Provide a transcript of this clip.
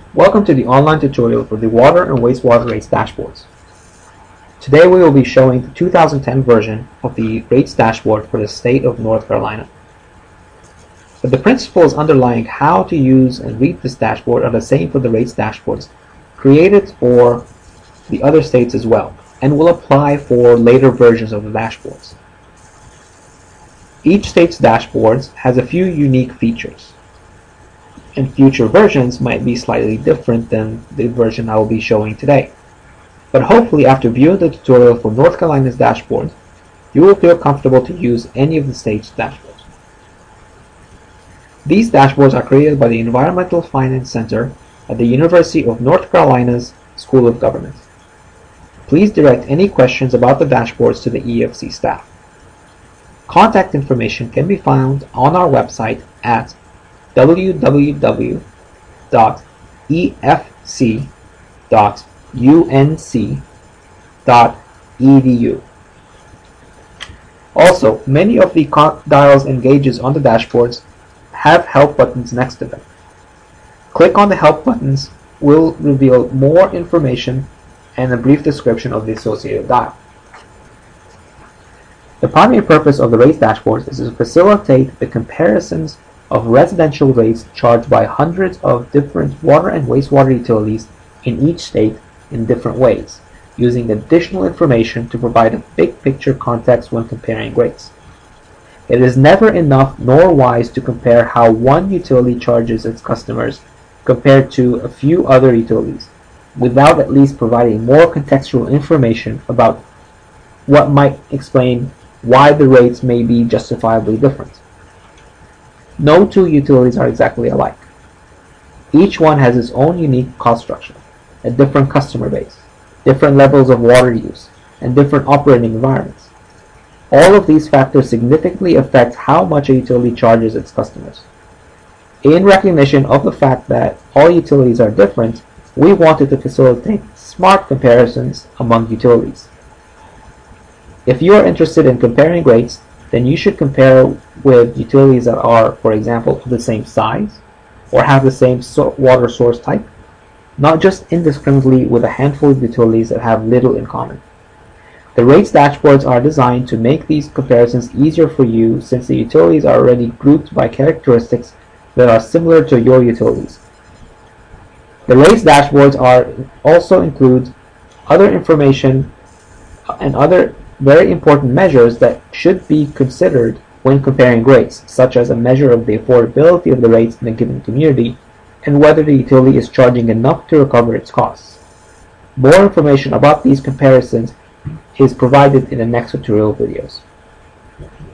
Welcome to the online tutorial for the water and wastewater rates dashboards. Today we will be showing the 2010 version of the rates dashboard for the state of North Carolina. But the principles underlying how to use and read this dashboard are the same for the rates dashboards created for the other states as well, and will apply for later versions of the dashboards. Each state's dashboards has a few unique features, and future versions might be slightly different than the version I will be showing today. But hopefully after viewing the tutorial for North Carolina's dashboard, you will feel comfortable to use any of the state's dashboards. These dashboards are created by the Environmental Finance Center at the University of North Carolina's School of Government. Please direct any questions about the dashboards to the EFC staff. Contact information can be found on our website at www.efc.unc.edu. Also, many of the dials and gauges on the dashboards have help buttons next to them. Click on the help buttons will reveal more information and a brief description of the associated dial. The primary purpose of the rates dashboards is to facilitate the comparisons of residential rates charged by hundreds of different water and wastewater utilities in each state in different ways, using additional information to provide a big picture context when comparing rates. It is never enough nor wise to compare how one utility charges its customers compared to a few other utilities, without at least providing more contextual information about what might explain why the rates may be justifiably different. No two utilities are exactly alike. Each one has its own unique cost structure, a different customer base, different levels of water use, and different operating environments. All of these factors significantly affect how much a utility charges its customers. In recognition of the fact that all utilities are different, we wanted to facilitate smart comparisons among utilities. If you are interested in comparing rates, then you should compare with utilities that are, for example, of the same size or have the same water source type, not just indiscriminately with a handful of utilities that have little in common. The rates dashboards are designed to make these comparisons easier for you since the utilities are already grouped by characteristics that are similar to your utilities. The rates dashboards also include other information and other very important measures that should be considered when comparing rates, such as a measure of the affordability of the rates in a given community and whether the utility is charging enough to recover its costs. More information about these comparisons is provided in the next tutorial videos.